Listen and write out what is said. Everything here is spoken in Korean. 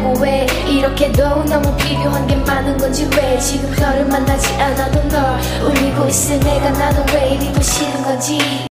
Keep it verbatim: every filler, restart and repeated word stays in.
너무 왜 이렇게도 너무 필요한 게 많은 건지 왜 지금 너를 만나지 않아도 널 울리고 있을 내가 나는 왜 이리도 싫은 건지